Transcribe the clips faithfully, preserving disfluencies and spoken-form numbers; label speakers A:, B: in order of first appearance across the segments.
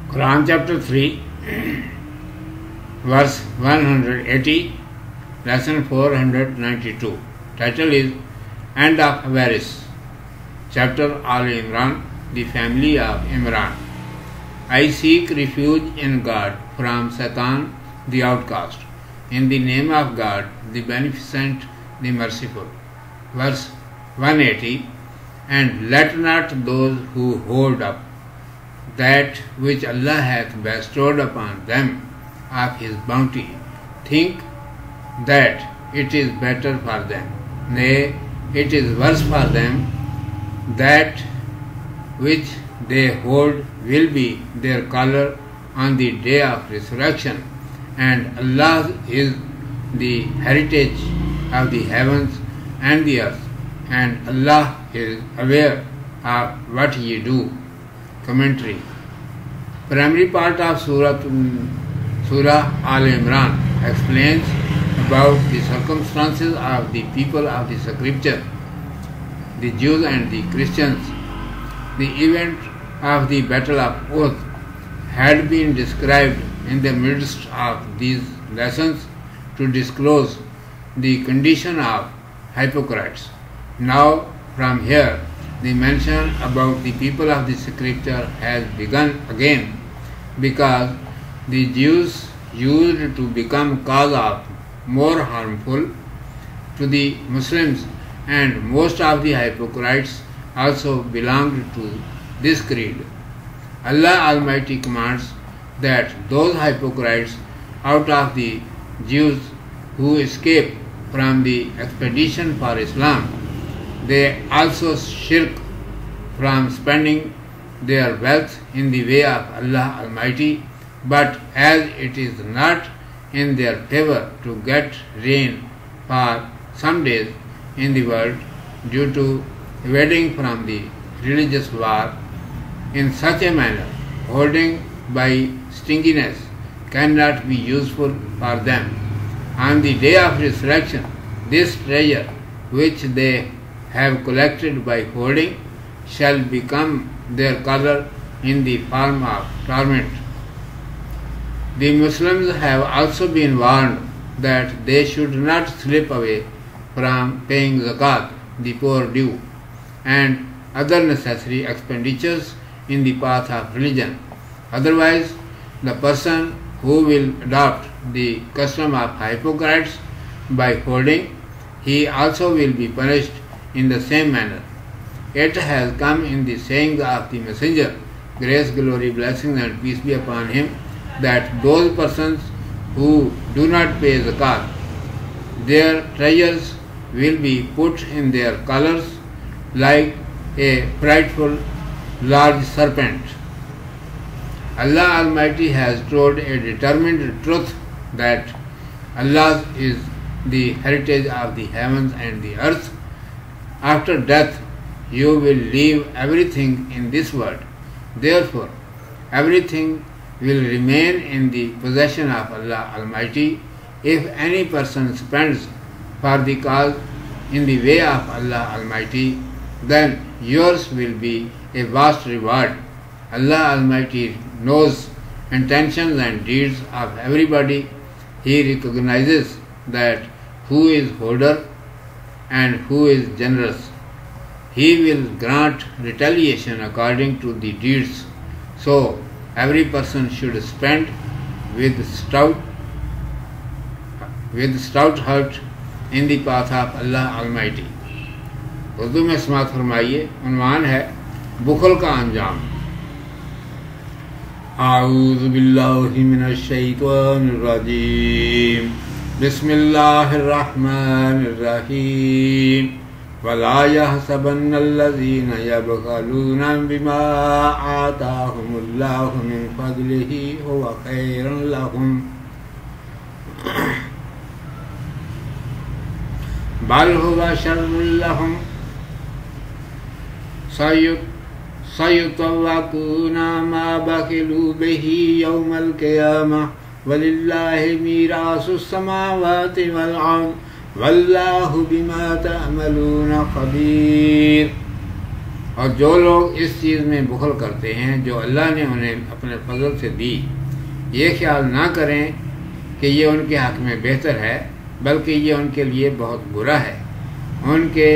A: Quran chapter three, verse one hundred eighty, lesson four hundred ninety-two. Title is End of Avarice. Chapter Aali Imran, the family of Imran. I seek refuge in God from Satan, the outcast. In the name of God, the Beneficent, the Merciful. Verse one eighty. And let not those who hold up that which Allah hath bestowed upon them of His bounty think that it is better for them. Nay, it is worse for them. That which they hold will be their color on the day of resurrection, and Allah is the heritage of the heavens and the earth, and Allah is aware of what ye do. Commentary. Primary part of Surah, Surah Al-Imran explains about the circumstances of the people of the Scripture, the Jews and the Christians. The event of the Battle of Uhud had been described in the midst of these lessons to disclose the condition of hypocrites. Now, from here, the mention about the people of the Scripture has begun again, because the Jews used to become cause of more harmful to the Muslims, and most of the hypocrites also belonged to this creed. Allah Almighty commands that those hypocrites out of the Jews who escape from the expedition for Islam, they also shirk from spending their wealth in the way of Allah Almighty, but as it is not in their favor to get rain for some days in the world due to evading from the religious war, in such a manner, holding by stinginess cannot be useful for them. On the day of resurrection, this treasure which they have collected by hoarding shall become their color in the form of torment. The Muslims have also been warned that they should not slip away from paying zakat, the poor due, and other necessary expenditures in the path of religion. Otherwise, the person who will adopt the custom of hypocrites by hoarding, he also will be punished in the same manner. It has come in the sayings of the Messenger, grace, glory, blessings and peace be upon him, that those persons who do not pay zakat, their treasures will be put in their collars like a frightful large serpent. Allah Almighty has told a determined truth that Allah is the heritage of the heavens and the earth. After death, you will leave everything in this world. Therefore, everything will remain in the possession of Allah Almighty. If any person spends for the cause in the way of Allah Almighty, then yours will be a vast reward. Allah Almighty knows intentions and deeds of everybody. He recognizes that who is hoarder and who is generous. He will grant retaliation according to the deeds. So, every person should spend with stout, with stout heart in the path of Allah Almighty. Urdu में समाअत फरमाइए। उन्वान है बुखल का अंजाम। आऊज़ु बिल्लाहि minash-Shay-taanir Rajiim। Bis-Millaahir-Rah-maanir-Rahiim। वला यहसबन्नल्लज़ीना यबख़लूना बिमा आताहुमुल्लाहु मिन फ़ज़लिही हुवा ख़ैरन लहुम बल हुवा शर्रुल लहुम सयुतव्वक़ूना मा बख़िलू बिही यौमल क़ियामह वलिल्लाहि मीरासुस समावाति वल अर्ज़ वल्लाहु बिमा तअमलून खबीर। اور جو لوگ اس چیز میں بخل کرتے ہیں جو اللہ نے انہیں اپنے فضل سے دی، یہ خیال نہ کریں کہ یہ ان کے حق میں بہتر ہے، بلکہ یہ ان کے لیے بہت برا ہے۔ ان کے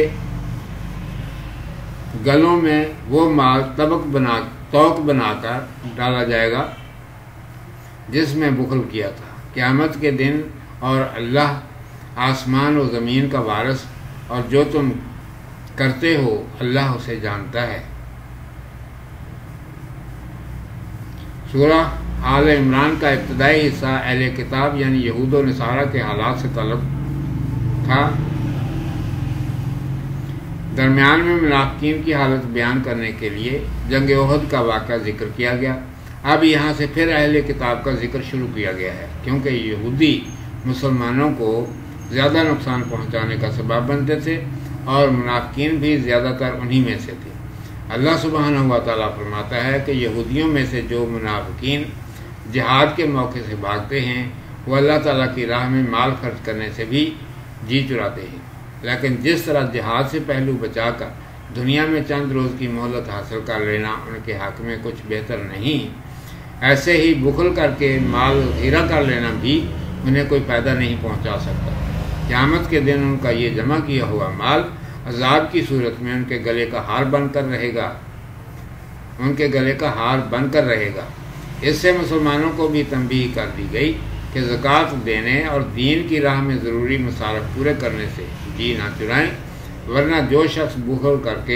A: گلوں میں وہ مال طبق بنا توق بنا کر ڈالا جائے گا جس میں بخل کیا تھا۔ قیامت کے دن اور اللہ آسمان و زمین کا وارث، اور جو تم کرتے ہو اللہ اسے جانتا ہے۔ سورہ آل عمران کا ابتدائی حصہ اہل کتاب یعنی یہود و نصارہ کے حالات سے تعلق تھا۔ درمیان میں منافقین کی حالت بیان کرنے کے لیے جنگ احد کا واقعہ ذکر کیا گیا۔ اب یہاں سے پھر اہل کتاب کا ذکر شروع کیا گیا ہے، کیونکہ یہودی مسلمانوں کو زیادہ نقصان پہنچانے کا سبب بنتے تھے اور منافقین بھی زیادہ تر انہی میں سے تھے۔ اللہ سبحانہ و تعالیٰ فرماتا ہے کہ یہودیوں میں سے جو منافقین جہاد کے موقع سے بھاگتے ہیں وہ اللہ تعالیٰ کی راہ میں مال خرچ کرنے سے بھی جی چراتے ہیں، لیکن جس طرح جہاد سے پہلو بچا کر دنیا میں چند روز کی مہلت حاصل کر لینا ان کے حق میں کچھ بہتر نہیں، ایسے ہی بخل کر کے مال ذخیرہ کر لینا بھی انہیں کوئی فائدہ نہیں پہنچا سکتا۔ قیامت کے دن ان کا یہ جمع کیا ہوا مال عذاب کی صورت میں ان کے گلے کا ہار بن کر رہے گا ان کے گلے کا ہار بن کر رہے گا۔ اس سے مسلمانوں کو بھی تنبیہ کر دی گئی کہ زکوٰۃ دینے اور دین کی راہ میں ضروری مصارف پورے کرنے سے جی نہ چرائیں، ورنہ جو شخص بخل کر کے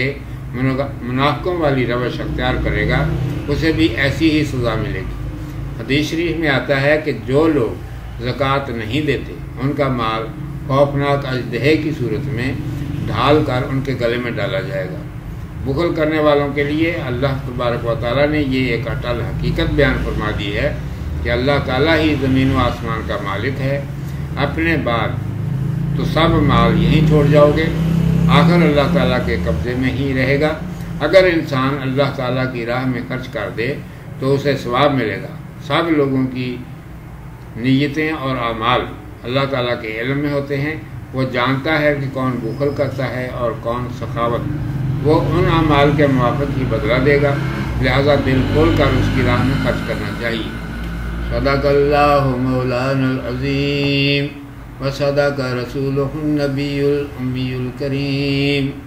A: منافقوں والی روش اختیار کرے گا اسے بھی ایسی ہی سزا ملے گی۔ حدیث شریف میں آتا ہے کہ جو لوگ زکوٰۃ نہیں دیتے ان کا مال خوفناک اژدہے کی صورت میں ڈھال کر ان کے گلے میں ڈالا جائے گا۔ بخل کرنے والوں کے لیے اللہ تبارک و تعالیٰ نے یہ ایک اٹل حقیقت بیان فرما دی ہے کہ اللہ تعالیٰ ہی زمین و آسمان کا مالک ہے، اپنے بعد تو سب مال یہیں چھوڑ جاؤ گے، آخر اللہ تعالیٰ کے قبضے میں ہی رہے گا۔ اگر انسان اللہ تعالیٰ کی راہ میں خرچ کر دے تو اسے ثواب ملے گا۔ سب لوگوں کی نیتیں اور اعمال اللہ تعالیٰ کے علم میں ہوتے ہیں، وہ جانتا ہے کہ کون بخل کرتا ہے اور کون سخاوت، وہ ان اعمال کے موافق ہی بدلہ دے گا، لہذا دل کھول کر اس کی راہ میں خرچ کرنا چاہیے۔ صدق اللہ مولانا العظیم و صدق رسولہ النبی الامی الکریم۔